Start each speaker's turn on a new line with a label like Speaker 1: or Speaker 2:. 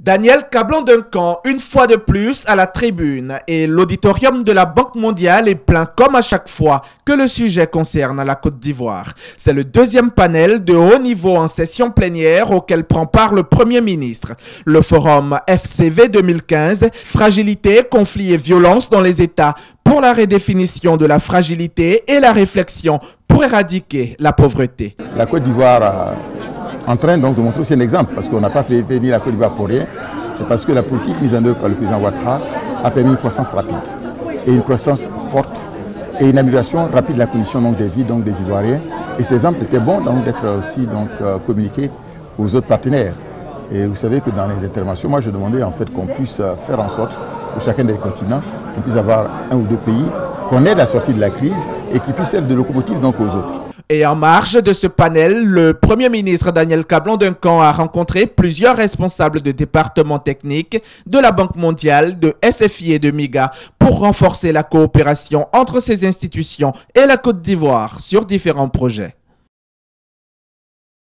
Speaker 1: Daniel Cablon-Duncan, une fois de plus à la tribune, et l'auditorium de la Banque mondiale est plein comme à chaque fois que le sujet concerne la Côte d'Ivoire. C'est le deuxième panel de haut niveau en session plénière auquel prend part le Premier ministre. Le forum FCV 2015, fragilité, conflits et violence dans les États, pour la redéfinition de la fragilité et la réflexion pour éradiquer la pauvreté.
Speaker 2: La Côte d'Ivoire en train donc de montrer aussi un exemple, parce qu'on n'a pas fait venir la Côte d'Ivoire pour rien. C'est parce que la politique mise en œuvre par le président Ouattara a permis une croissance rapide et une croissance forte et une amélioration rapide de la condition donc, de vie donc, des Ivoiriens. Et cet exemple était bon d'être aussi communiqué aux autres partenaires. Et vous savez que dans les interventions, moi je demandais en fait qu'on puisse faire en sorte que chacun des continents, on puisse avoir un ou deux pays, qu'on aide à sortir de la crise et qui puissent être de locomotives donc aux autres.
Speaker 1: Et en marge de ce panel, le Premier ministre Daniel Cablon-Duncan a rencontré plusieurs responsables de départements techniques de la Banque mondiale, de SFI et de MIGA pour renforcer la coopération entre ces institutions et la Côte d'Ivoire sur différents projets.